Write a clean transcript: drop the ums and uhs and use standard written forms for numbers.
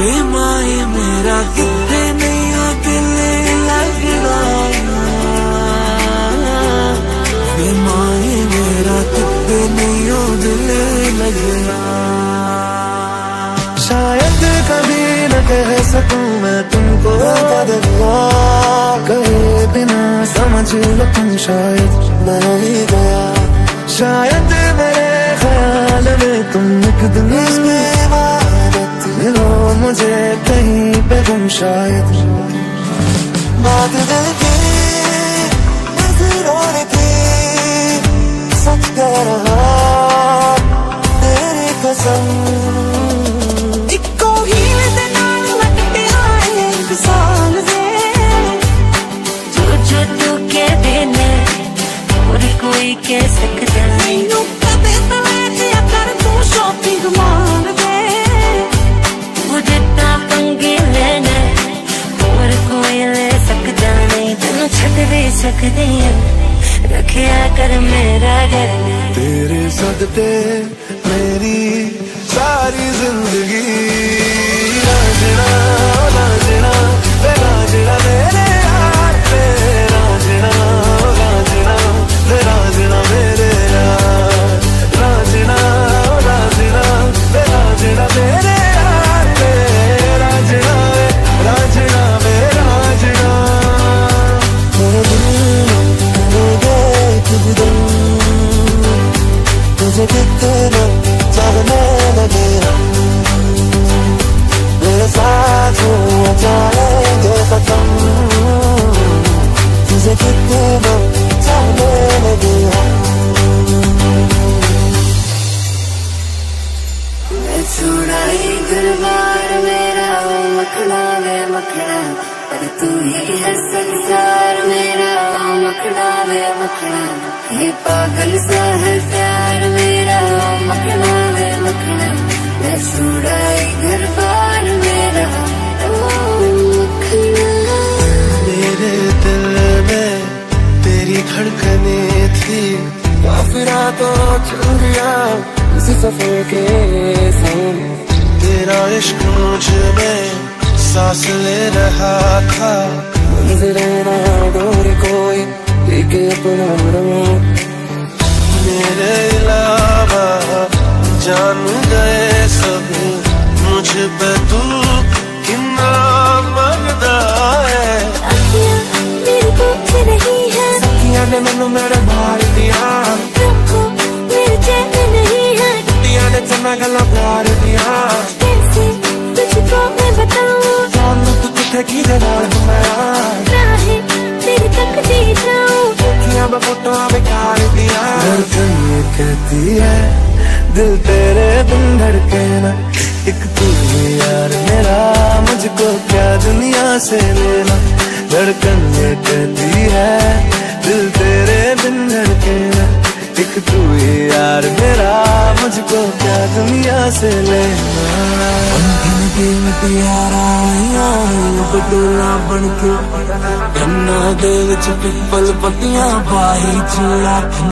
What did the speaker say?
बेमाए मेरा कितने नहीं हो दिल लगना, बेमाए मेरा कितने नहीं हो दिल लगना। शायद कभी न कह सकूं मैं तुमको बदलवा, कहे बिना समझ लो तुम शायद मैं ही गया। शायद मेरे ख्याल में तुम एक दिन मिलो मुझे कहीं पे गुम शायद। बात दिल की नजरों की सच कह रहा तेरी कसम। इको ही दे नाल लगते आए साल से, जो जो तू के देने और कोई कह सकता नहीं। कदे तले कर तू शॉपिंग मार दे, मुझे ता पंगे लेने और कोई ले सकता नहीं। तेनू छड़ भी सकते रखिया कर मेरा घर, तेरे सदते मेरी सारी जिंदगी। राजना राजना राजना मेरे यार पे, राजना राजना राजना मेरे यार, राजना राजना राजना मेरे यार पे, राजना राजना मेरे राजना। मेरे दिल तुझे कितना चाहने लगे हम, मेरे साथ हो जाएंगे खत्म। तुझे कितना चाहने लगे हम, मैं छुड़ाई घरबार मेरा मखना वे मखना, पर तू ही है संसार मेरा मखना वे मखना। ये पागल सा है प्यार मेरा मखना वे मखना, मैं छुड़ाई घर बार मेरा मखना। मेरे दिल में तेरी धड़कने थी, काफिरा तो चल गया इस सफर के संग। तेरा इश्क मुझ में सांस ले रहा था, मंजिल ना दूर कोई लेके अपना रंग। मेरे अलावा जान गए सब मुझ पे तू कितना मरदा है। अखियां मेरे पीछे नहीं है, सखियां ने मैनू मेरे मार दिया। रखो मेरे चैन नहीं है, कुटियां ने चन्ना गल्लां प्यार दिया। कैसे तुझको मैं बताऊं, जान तू किथे किधे नाल मेरा राहे तेरे तक दे जाऊं। मैं फोटो बेकार दिया, धड़कन ये कहती है दिल तेरे बिन धड़के ना। एक तू ही यार मेरा, मुझको क्या दुनिया से लेना। धड़कन ये कहती है दिल तेरे बिन धड़के ना। एक तू ही यार मेरा, मुझको क्या दुनिया से लेना। बटोला बन के गन्ना दे विच पिपल पत्तियां पाई चूड़ा।